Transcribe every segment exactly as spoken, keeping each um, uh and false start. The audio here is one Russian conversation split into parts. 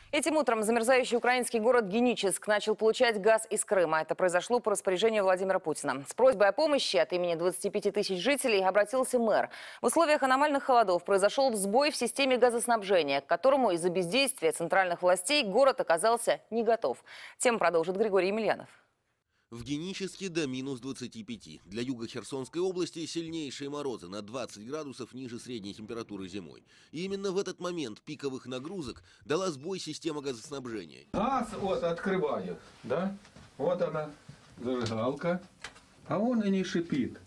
Этим утром замерзающий украинский город Геническ начал получать газ из Крыма. Это произошло по распоряжению Владимира Путина. С просьбой о помощи от имени двадцати пяти тысяч жителей обратился мэр. В условиях аномальных холодов произошел сбой в системе газоснабжения, к которому из-за бездействия центральных властей город оказался не готов. Тему продолжит Григорий Емельянов. В Геническе до минус двадцати пяти. Для юга Херсонской области сильнейшие морозы на двадцать градусов ниже средней температуры зимой. И именно в этот момент пиковых нагрузок дала сбой система газоснабжения. Газ вот открываю, да? Вот она, зажигалка, а он и не шипит.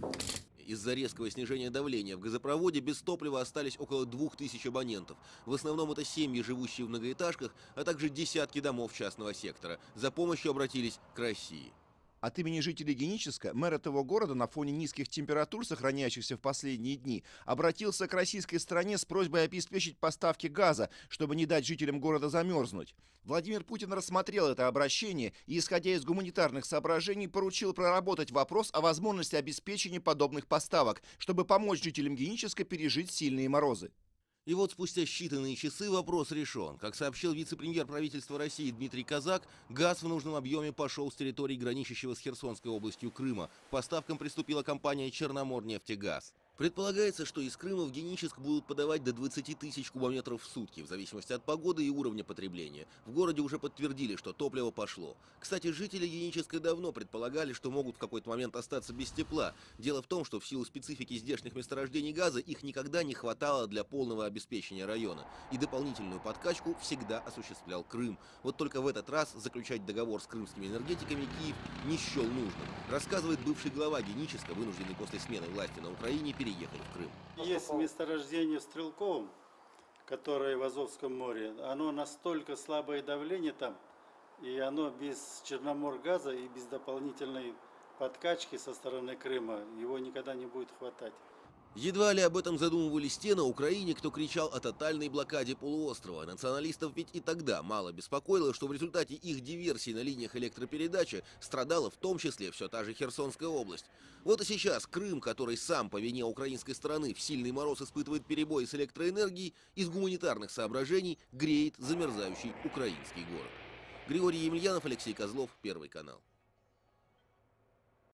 Из-за резкого снижения давления в газопроводе без топлива остались около двух тысяч абонентов. В основном это семьи, живущие в многоэтажках, а также десятки домов частного сектора. За помощью обратились к России. От имени жителей Геническа мэр этого города на фоне низких температур, сохраняющихся в последние дни, обратился к российской стороне с просьбой обеспечить поставки газа, чтобы не дать жителям города замерзнуть. Владимир Путин рассмотрел это обращение и, исходя из гуманитарных соображений, поручил проработать вопрос о возможности обеспечения подобных поставок, чтобы помочь жителям Геническа пережить сильные морозы. И вот спустя считанные часы вопрос решен. Как сообщил вице-премьер правительства России Дмитрий Казак, газ в нужном объеме пошел с территории, граничащего с Херсонской областью Крыма. К поставкам приступила компания «Черноморнефтегаз». Предполагается, что из Крыма в Геническ будут подавать до двадцати тысяч кубометров в сутки, в зависимости от погоды и уровня потребления. В городе уже подтвердили, что топливо пошло. Кстати, жители Геническа давно предполагали, что могут в какой-то момент остаться без тепла. Дело в том, что в силу специфики здешних месторождений газа их никогда не хватало для полного обеспечения района. И дополнительную подкачку всегда осуществлял Крым. Вот только в этот раз заключать договор с крымскими энергетиками Киев не счел нужным. Рассказывает бывший глава Геническа, вынужденный после смены власти на Украине переехать в Крым. Есть месторождение в Стрелковом, которое в Азовском море. Оно настолько слабое давление там, и оно без Черноморгаза и без дополнительной подкачки со стороны Крыма его никогда не будет хватать. Едва ли об этом задумывались те на Украине, кто кричал о тотальной блокаде полуострова. Националистов ведь и тогда мало беспокоило, что в результате их диверсий на линиях электропередачи страдала в том числе все та же Херсонская область. Вот и сейчас Крым, который сам по вине украинской стороны в сильный мороз испытывает перебои с электроэнергией, из гуманитарных соображений греет замерзающий украинский город. Григорий Емельянов, Алексей Козлов, Первый канал.